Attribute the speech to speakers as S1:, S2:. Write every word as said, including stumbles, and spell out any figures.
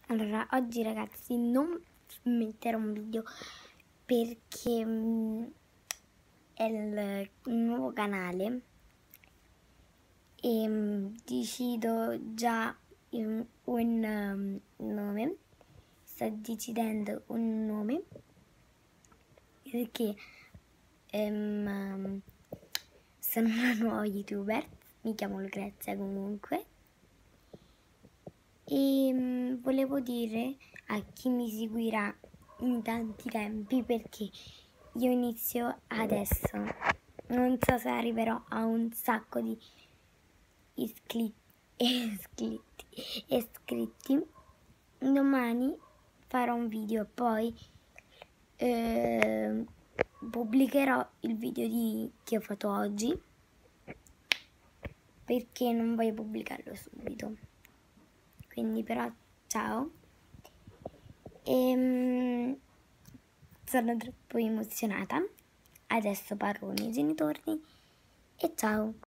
S1: Allora, oggi ragazzi non metterò un video perché mh, è il nuovo canale e mh, decido già il- un um, nome, sto decidendo un nome perché ehm, sono una nuova youtuber, mi chiamo Lucrezia comunque. E mh, volevo dire a chi mi seguirà in tanti tempi, perché io inizio adesso, non so se arriverò a un sacco di iscritti, iscritti, iscritti. Domani farò un video, poi eh, pubblicherò il video di, che ho fatto oggi, perché non voglio pubblicarlo subito. Quindi però ciao. E, sono troppo emozionata. Adesso parlo ai miei genitori e ciao.